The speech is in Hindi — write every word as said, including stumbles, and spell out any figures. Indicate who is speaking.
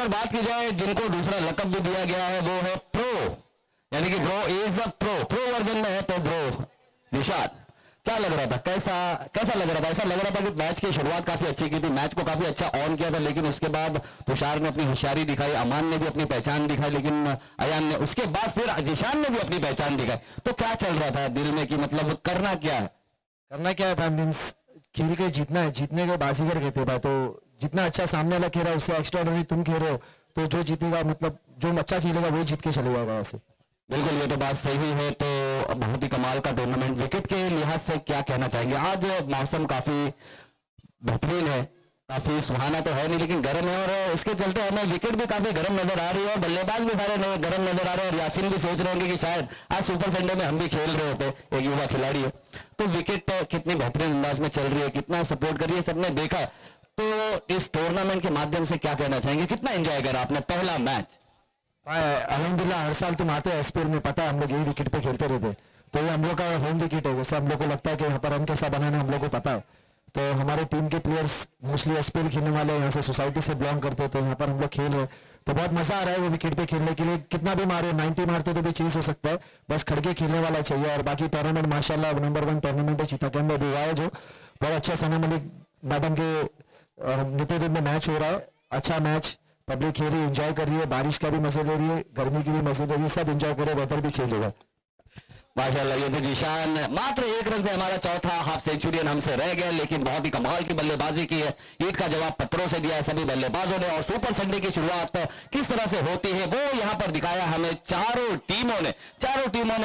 Speaker 1: अगर बात की जाए जिनको दूसरा लकब भी दिया गया है वो है प्रो, यानी कि bro is a pro, pro version में है तो ब्रो निशाद, क्या लग रहा था, कैसा कैसा लग रहा था? ऐसा लग रहा था कि मैच की शुरुआत काफी अच्छी की थी, मैच को काफी अच्छा ऑन किया था, लेकिन उसके बाद तुषार ने अपनी होशियारी दिखाई, अमान ने भी अपनी पहचान दिखाई, लेकिन अयान ने उसके बाद फिर जिशान ने भी अपनी पहचान दिखाई। तो क्या चल रहा था दिल में कि मतलब करना क्या है?
Speaker 2: करना क्या है भाई, मीन्स खेल के जीतना है, जीतने के बाजीगर कहते भाई। तो जितना अच्छा सामने वाला खेल रहा है उससे एक्स्ट्राऑर्डिनरी तुम खेल रहे हो, तो जो जीतेगा मतलब जो अच्छा खेलेगा वो जीत के चले जाएगा वैसे।
Speaker 1: बिल्कुल, ये तो बात सही है। तो बहुत ही कमाल का टूर्नामेंट, विकेट के लिहाज से क्या कहना चाहेंगे? आज मौसम काफी बेहतरीन है, काफी सुहाना तो है नहीं लेकिन गर्म है, और इसके चलते हमें विकेट भी काफी गर्म नजर आ रही है और बल्लेबाज भी सारे गर्म नजर आ रहे हैं, और यासीन भी सोच रहे होंगे कि शायद आज सुपर संडे में हम भी खेल रहे होते, एक युवा खिलाड़ी है। तो विकेट कितनी बेहतरीन अंदाज में चल रही है, कितना सपोर्ट कर रही है, सबने देखा। तो इस टूर्नामेंट के माध्यम से क्या कहना चाहेंगे, कितना एंजॉय करा आपने पहला मैच?
Speaker 2: अल्हम्दुलिल्लाह, हर साल तुम आते हैं एसपीएल में, पता है हम लोग यही विकेट पे खेलते रहते, तो ये हम लोग का होम विकेट है। जैसे हम लोग को लगता है कि यहाँ पर रन कैसा बनाना हम लोग को पता है, तो हमारे टीम के प्लेयर्स मोस्टली एसपीएल खेलने वाले यहाँ से सोसाइटी से बिलोंग करते हैं, तो यहाँ पर हम लोग खेल रहे हैं, तो बहुत मजा आ रहा है वो विकेट पे खेलने के लिए। कितना भी मारे, नाइनटी मारते तो भी चेस हो सकता है, बस खड़के खेलने वाला चाहिए। और बाकी टूर्नामेंट माशाल्लाह नंबर वन टूर्नामेंट है चिटागंज में भी हुआ है, जो बहुत अच्छा सना मलिक मैडम के नेतृत्व में मैच हो रहा है। अच्छा मैच, पब्लिक खेल रही, एंजॉय कर रही है, बारिश का भी मजे ले रही है, गर्मी की भी मजे ले रही है, सब एंजॉय करे, वेदर भी चेंज होगा।
Speaker 1: माशाल्लाह, ये तो जिशान मात्र एक रन से हमारा चौथा हाफ सेंचुरियन हमसे रह गया, लेकिन बहुत ही कमाल की बल्लेबाजी की है, ईद का जवाब पत्थरों से दिया है सभी बल्लेबाजों ने, और सुपर संडे की शुरुआत किस तरह से होती है वो यहाँ पर दिखाया हमें चारों टीमों ने। चारों टीमों ने